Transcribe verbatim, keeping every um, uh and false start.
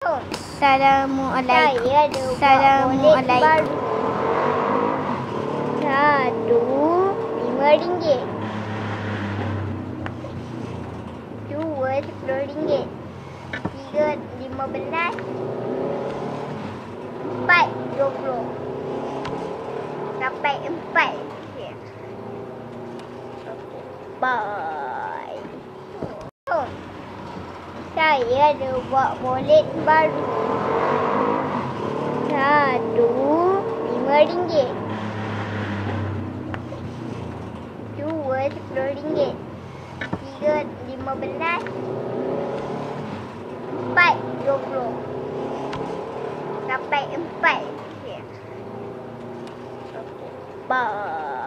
Assalamualaikum. Saya ada Assalamualaikum. Satu, lima ringgit. Dua, sepuluh ringgit. Tiga, lima belas. Empat, dua puluh. Sampai empat. Bye. Saya ada buat wallet baru. Satu, lima ringgit. Dua, sepuluh ringgit. Tiga, lima belas. Empat, dua puluh. Sampai empat. Bye.